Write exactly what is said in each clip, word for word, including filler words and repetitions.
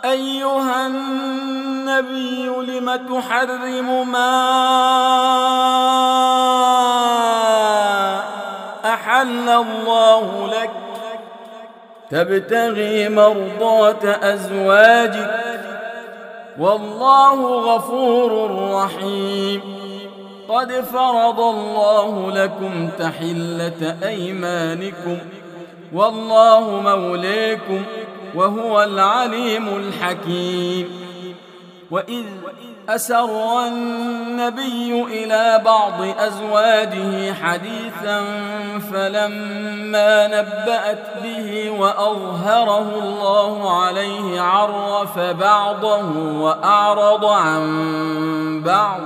أيها النبي لم تحرم ما أحل الله لك تبتغي مرضات أزواجك والله غفور رحيم. قد فرض الله لكم تحلة أيمانكم والله مولاكم وهو العليم الحكيم. وإذ أسر النبي إلى بعض أزواجه حديثا فلما نبأت به وأظهره الله عليه عرف بعضه وأعرض عن بعض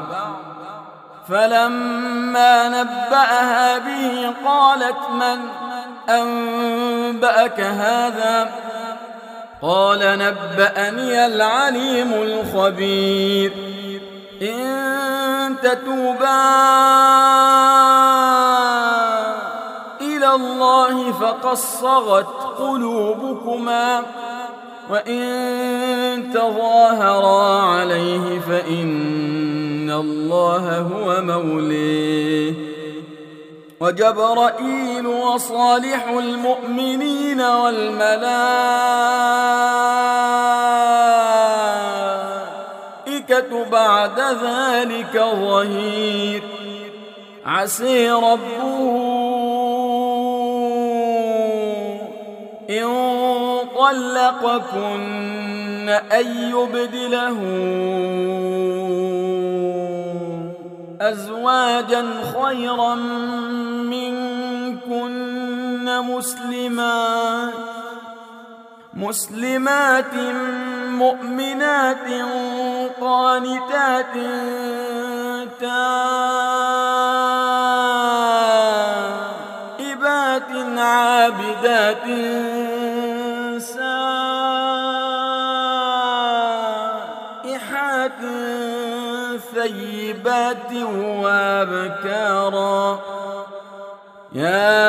فلما نبأها به قالت من أنبأك هذا؟ قال نبأني العليم الخبير. إن تتوبا إلى الله فقد صغت قلوبكما وإن تظاهرا عليه فإن الله هو موليه وجبرائيل وصالح المؤمنين والملائكة بعد ذلك ظهير. عسى ربه إن طلقكن أن يبدله أزواجا خيرا منكن مسلمات مسلمات مؤمنات قانتات تائبات عابدات سائحات ثيبات وابكارا. يا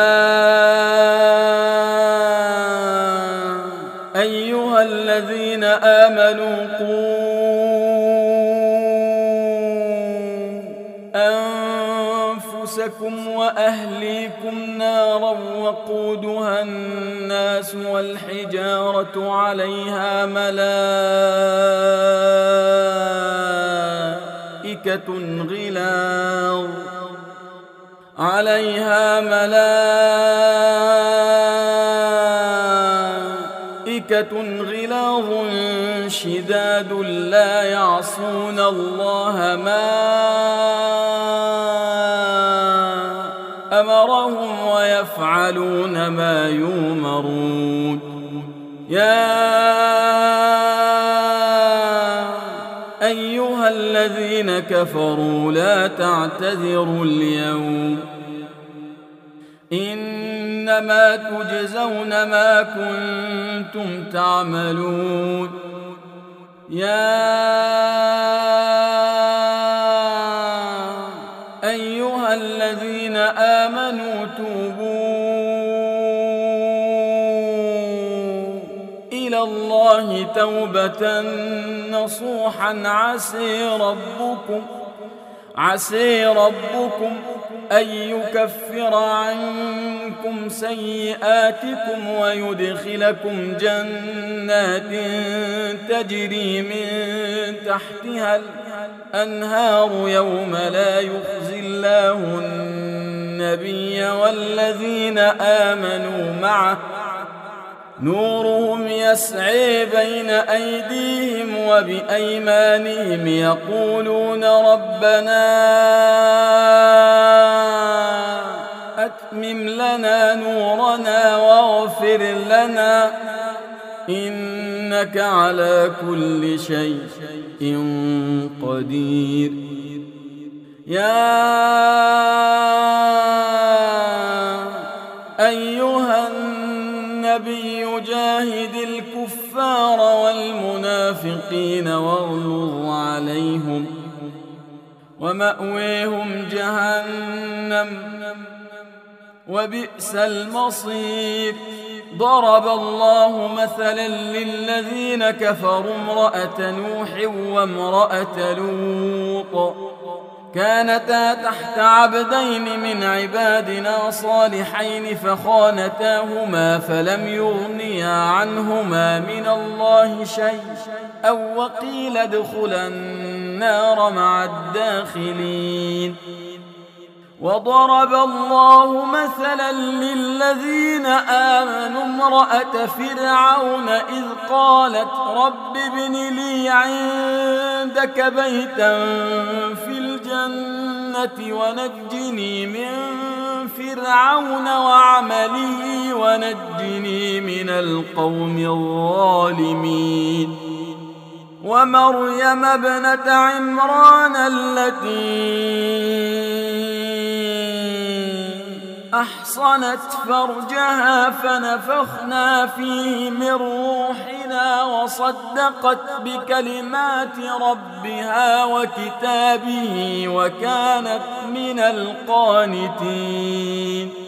أيها الذين آمنوا قوا أنفسكم وأهليكم نارا وقودها الناس والحجارة عليها ملائكة غلاظ عليها ملائكة غلاظ شداد لا يعصون الله ما أمرهم ويفعلون ما يؤمرون. يا أيها الذين كفروا لا تعتذروا اليوم إنما تجزون ما كنتم تعملون. يا أيها الذين آمنوا توبوا إلى الله توبة نصوحا عسى ربكم عسى ربكم أن يكفر عنكم سيئاتكم ويدخلكم جنات تجري من تحتها الأنهار يوم لا يخزي الله النبي والذين آمنوا معه نورهم يسعي بين أيديهم وبأيمانهم يقولون ربنا أتمم لنا نورنا واغفر لنا إنك على كل شيء قدير. يا أيها النبي جاهد الكفار والمنافقين واغلظ عليهم ومأويهم جهنم وبئس المصير. ضرب الله مثلا للذين كفروا امرأة نوح وامرأة لوط كانتا تحت عبدين من عبادنا صالحين فخانتاهما فلم يغنيا عنهما من الله شيء أو وقيل ادخلا النار مع الداخلين. وضرب الله مثلا للذين آمنوا امرأة فرعون إذ قالت رب ابن لي عندك بيتا في الجنة ونجني من فرعون وعمله ونجني من القوم الظالمين. ومريم ابنة عمران التي أحصنت فرجها فنفخنا فيه من روحنا وصدقت بكلمات ربها وكتابه وكانت من القانتين.